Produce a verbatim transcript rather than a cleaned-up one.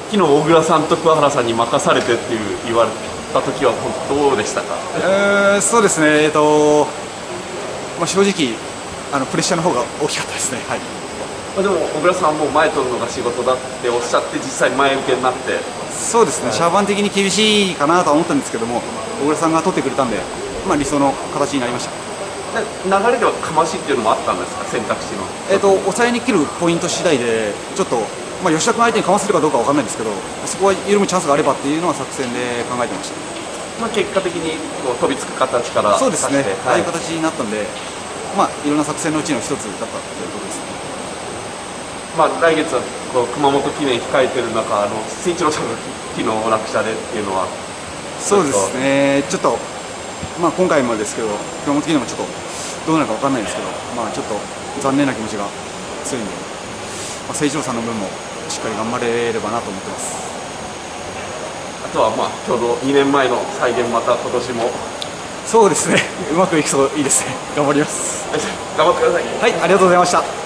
昨日小倉さんと桑原さんに任されてっていう言われた時はどうでしたか？ えー、そうですね、えーとまあ、正直あのプレッシャーの方が大きかったですね。はい、 まあでも小倉さんはもう前取るのが仕事だっておっしゃって実際前受けになって、 そうですね、はい、シャーバン的に厳しいかなとは思ったんですけども、小倉さんが取ってくれたんで、まあ、理想の形になりました。 流れではかましっていうのもあったんですか、選択肢の。 えーと抑えに切るポイント次第でちょっと、まあ、吉田君相手にかませるかどうかは分からないんですけど、そこは緩むチャンスがあればっていうのは作戦で考えてました。 まあ結果的にこう飛びつく形からそうですね、ああいうはい、 形になったんで、まあ、いろんな作戦のうちの一つだったということですね。 まあ来月はこう熊本記念控えてる中、あの誠一郎さんが昨日落車でっていうのは。 そうですね、ちょっと、まあ、今回もですけど、熊本記念もちょっとどうなるか分からないんですけど、まあ、ちょっと残念な気持ちが強いんで、まあ、誠一郎さんの分もしっかり頑張れればなと思ってます。 あとはまあちょうどにねんまえの再現、また今年もそうですね、うまくいくといいですね。頑張ります。 頑張ってください。 はい、ありがとうございました。